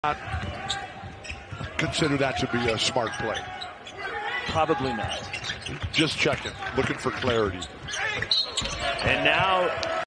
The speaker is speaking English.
not consider that to be a smart play. Probably not. Just checking, looking for clarity. And now